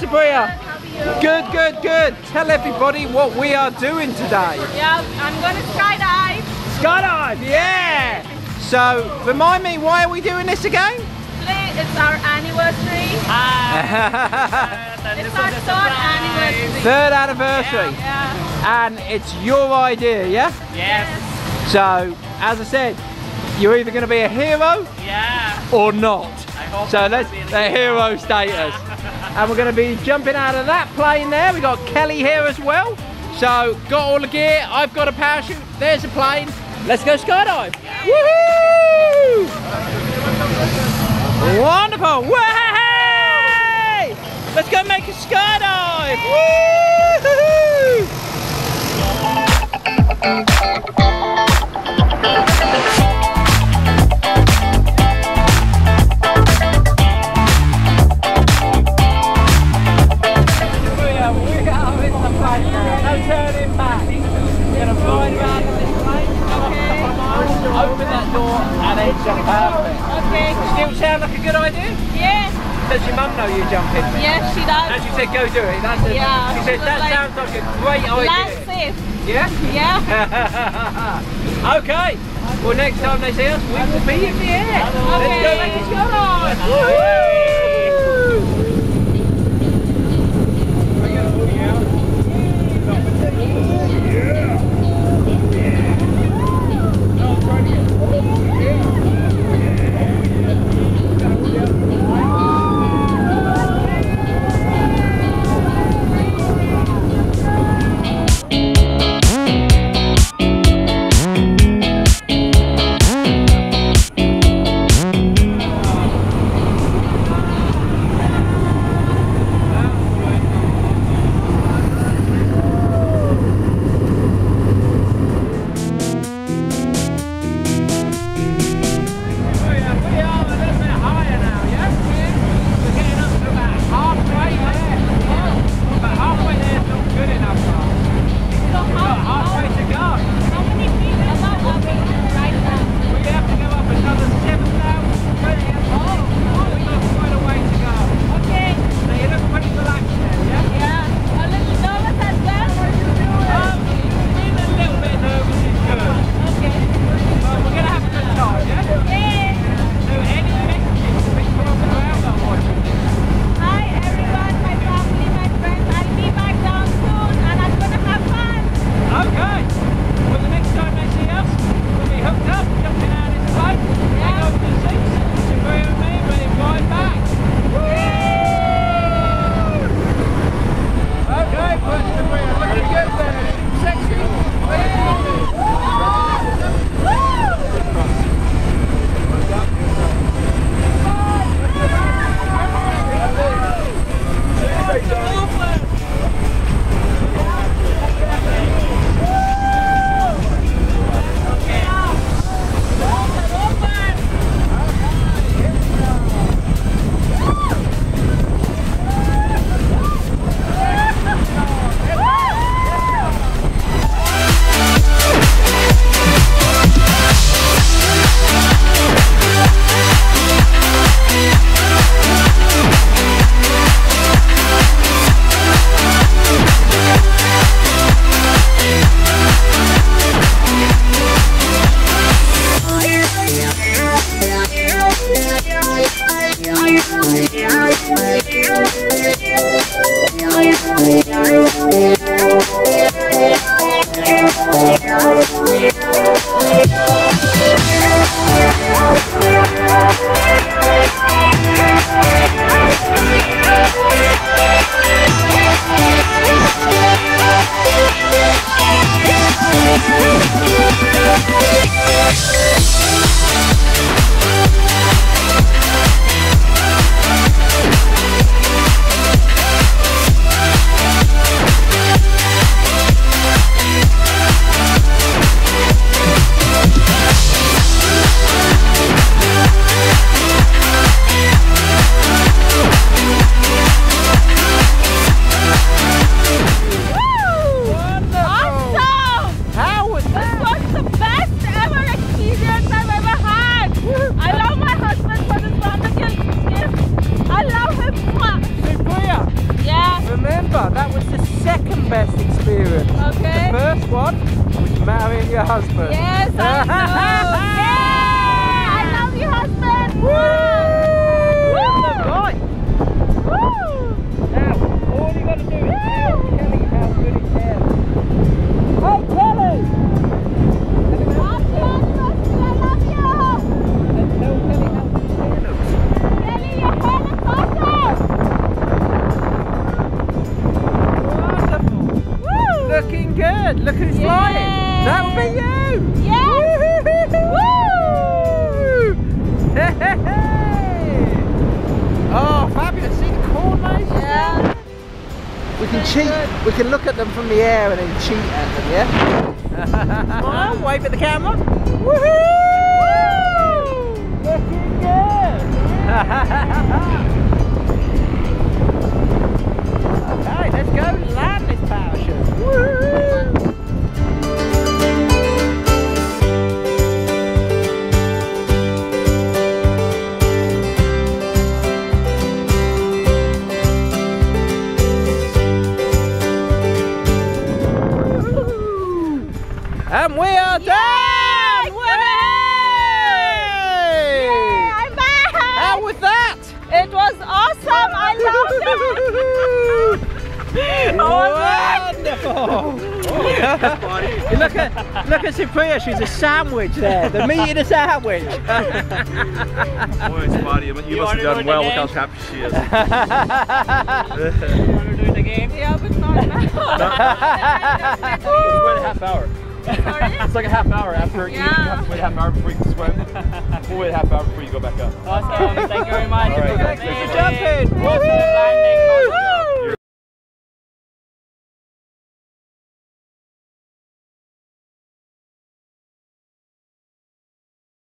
Supriya? How are you? Good, good, good. Tell everybody what we are doing today. Yeah, I'm going to skydive. Skydive, yeah! So, remind me, why are we doing this again? Today it's our anniversary. It's our third anniversary. Third anniversary. Yeah. And it's your idea, yeah? Yes. So, as I said, you're either going to be a hero or not. So let's the hero status. And we're going to be jumping out of that plane there. We got Kelly here as well. So got all the gear. I've got a parachute. There's a plane. Let's go skydive. Woohoo! Wonderful. Way! Let's go make a skydive. Woohoo! No turning back. We're going to fly around in this plane. Open that door and then jump out of it. Okay. Still sound like a good idea? Yes. Does your mum know you jumping? Yes, she does. And she said go do it. That's it. Yeah, She said she was that like, sounds like a great idea. Land safe. Yeah? Yeah. Okay. Well, next time they see us, we will be in the air. Okay. Let's go make a skydive. Woohoo! We can cheat. We can look at them from the air and then cheat at them, yeah? Oh, wave at the camera. Woohoo! Looking good. Okay, let's go land this parachute. Woohoo! And we are done! Yay! I'm back! How was that? It was awesome! I loved it! Wonderful! Look at Supriya, she's a sandwich there. The meat in a sandwich. Boy, Spotty, you must have done well. Look how happy she is. You want to do it again? Yeah, but not now. Just wait a half hour. Sorry? It's like a half hour after eating. You have to wait a half hour before you can swim. We'll wait a half hour before you go back up. Awesome, thank you very much. All right, Thank you.